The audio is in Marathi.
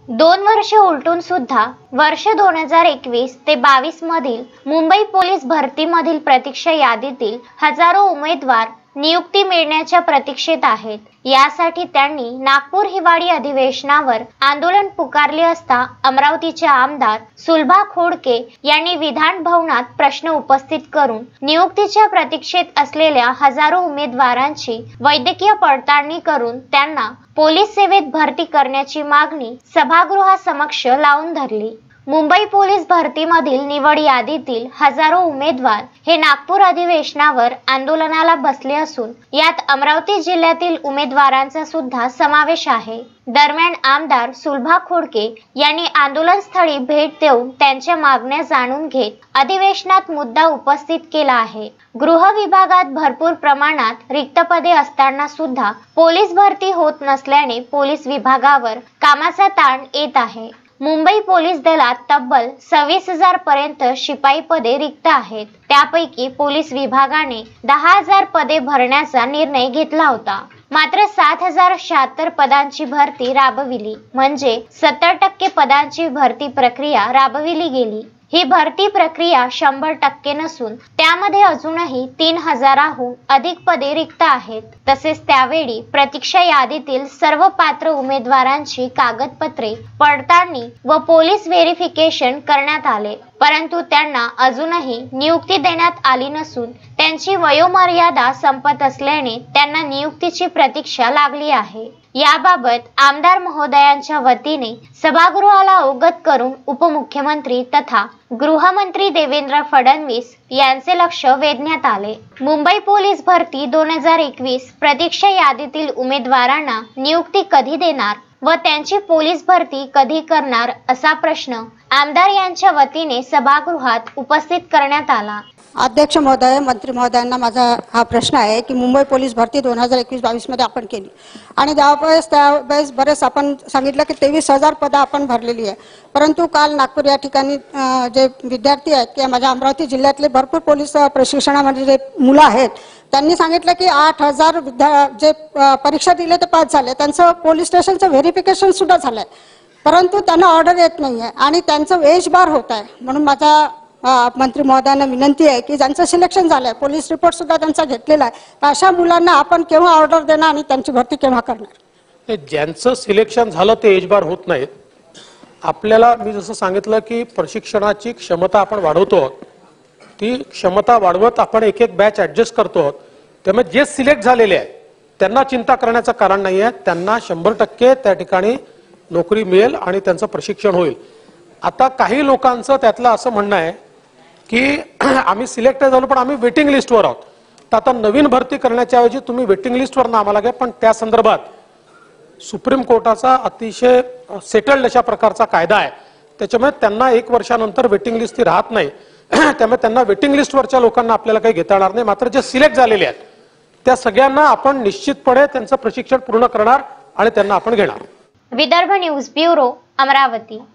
2 वर्षे उलटून सुद्धा वर्ष 2021 ते 22 मधील मुंबई पोलीस भरतीमधील प्रतीक्षा यादीतील हजारो उमेदवार नियुक्ती मिळण्याच्या प्रतीक्षेत आहेत। यासाठी त्यांनी नागपूर हिवाळी अधिवेशनावर आंदोलन पुकारले असता अमरावतीचे आमदार सुलभा खोडके यांनी विधान भवनात प्रश्न उपस्थित करून नियुक्तीच्या प्रतीक्षेत असलेल्या हजारो उमेदवारांची वैद्यकीय पडताळणी करून त्यांना पोलीस सेवेत भरती करण्याची मागणी सभागृहासमक्ष लावून धरली। मुंबई पोलीस भरतीमधील निवड यादीतील हजारो उमेदवार हे नागपूर अधिवेशनावर आंदोलनाला बसले असून यात अमरावती जिल्ह्यातील उमेदवारांचा सुद्धा समावेश आहे। दरम्यान आमदार सुलभा खोडके यांनी आंदोलनस्थळी भेट देऊन त्यांच्या मागण्या जाणून घेत अधिवेशनात मुद्दा उपस्थित केला आहे। गृह विभागात भरपूर प्रमाणात रिक्त पदे असताना सुद्धा पोलीस भरती होत नसल्याने पोलीस विभागावर कामाचा ताण येत आहे। मुंबई पोलीस दलात तब्बल 26,000 पर्यंत शिपाई पदे रिक्त आहेत। त्यापैकी पोलीस विभागाने 10,000 पदे भरण्याचा निर्णय घेतला होता। मात्र 7,076 पदांची भरती राबविली, म्हणजे 70% पदांची भरती प्रक्रिया राबविली गेली। ही भरती प्रक्रिया 100% नसून त्यामध्ये अजूनही 3,000हून अधिक पदे रिक्त आहेत। तसेच त्यावेळी प्रतीक्षा यादीतील सर्व पात्र उमेदवारांची कागदपत्रे पडताळणी व पोलीस व्हेरिफिकेशन करण्यात आले, परंतु त्यांना अजूनही नियुक्ती देण्यात आली नसून त्यांची वयोमर्यादा संपत असल्याने त्यांना नियुक्तीची प्रतीक्षा लागली आहे। याबाबत आमदार महोदयांच्या वतीने सभागृहाला अवगत करून उपमुख्यमंत्री तथा गृहमंत्री देवेंद्र फडणवीस यांचे लक्ष वेधण्यात आले। मुंबई पोलीस भरती 2021 प्रतीक्षा यादीतील उमेदवारांना नियुक्ती कधी देणार व त्यांची पोलीस भरती कधी करणार असा प्रश्न आमदार यांच्या वतीने सभागृहात उपस्थित करण्यात आला। अध्यक्ष महोदय, मंत्री महोदयांना माझा हा प्रश्न आहे की मुंबई पोलीस भरती 2021-22 मध्ये आपण केली आणि त्यावेळेस बरेच आपण सांगितलं की 23,000 पदं आपण भरलेली आहे, परंतु काल नागपूर या ठिकाणी जे विद्यार्थी आहेत किंवा माझ्या अमरावती जिल्ह्यातले भरपूर पोलीस प्रशिक्षणामध्ये जे मुलं आहेत त्यांनी सांगितलं की 8,000 जे परीक्षा दिले ते पास झाले, त्यांचं पोलीस स्टेशनचं व्हेरिफिकेशन सुद्धा झालंय, परंतु त्यांना ऑर्डर येत नाही आहे आणि त्यांचं एज बार होत आहे। म्हणून माझा मंत्री महोदयांना विनंती आहे की ज्यांचं सिलेक्शन झालंय, पोलीस रिपोर्ट सुद्धा त्यांचा घेतलेला आहे, तर अशा मुलांना आपण केव्हा ऑर्डर देणार आणि त्यांची भरती केव्हा करणार? ज्यांचं सिलेक्शन झालं ते एज बार होत नाहीत। आपल्याला मी जसं सांगितलं की प्रशिक्षणाची क्षमता आपण वाढवतो, ती क्षमता वाढवत आपण एक एक बॅच ऍडजस्ट करतो। त्यामुळे जे सिलेक्ट झालेले आहेत त्यांना चिंता करण्याचं कारण नाही आहे, त्यांना 100% त्या ठिकाणी नोकरी मिळेल आणि त्यांचं प्रशिक्षण होईल। आता काही लोकांचं त्यातलं असं म्हणणं आहे की आम्ही सिलेक्ट झालो पण आम्ही वेटिंग लिस्टवर आहोत, तर आता नवीन भरती करण्याच्या ऐवजी तुम्ही वेटिंग लिस्टवर ना आम्हाला घ्या, पण त्या संदर्भात सुप्रीम कोर्टाचा अतिशय सेटल्ड अशा प्रकारचा कायदा आहे, त्याच्यामुळे त्यांना 1 वर्षानंतर वेटिंग लिस्ट ती राहत नाही। त्यामुळे त्यांना वेटिंग लिस्टवरच्या लोकांना आपल्याला काही घेता येणार नाही। मात्र जे सिलेक्ट झालेले आहेत त्या सगळ्यांना आपण निश्चितपणे त्यांचं प्रशिक्षण पूर्ण करणार आणि त्यांना आपण घेणार। Vidarbha news bureau, Amravati.